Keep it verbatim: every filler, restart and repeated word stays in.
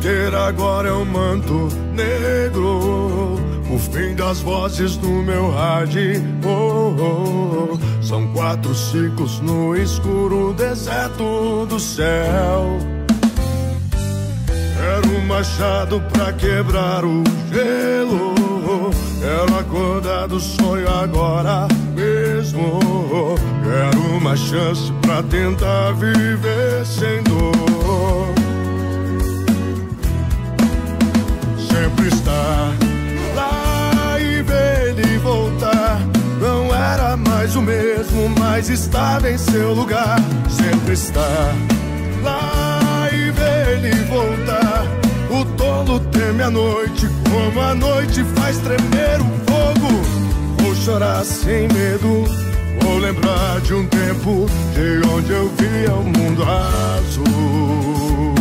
ter agora é um manto negro, o fim das vozes do meu rádio. Oh, oh, oh. São quatro ciclos no escuro deserto do céu. Quero um machado pra quebrar o gelo, quero acordar do sonho agora mesmo. Quero uma chance pra tentar viver sem dor. Sempre estar lá e ver ele voltar. Não era mais o mesmo, mas estava em seu lugar. Sempre estar lá e ver ele voltar. O tolo teme a noite, como a noite faz tremer o fogo. Vou chorar sem medo, vou lembrar de um tempo de onde eu via o mundo azul.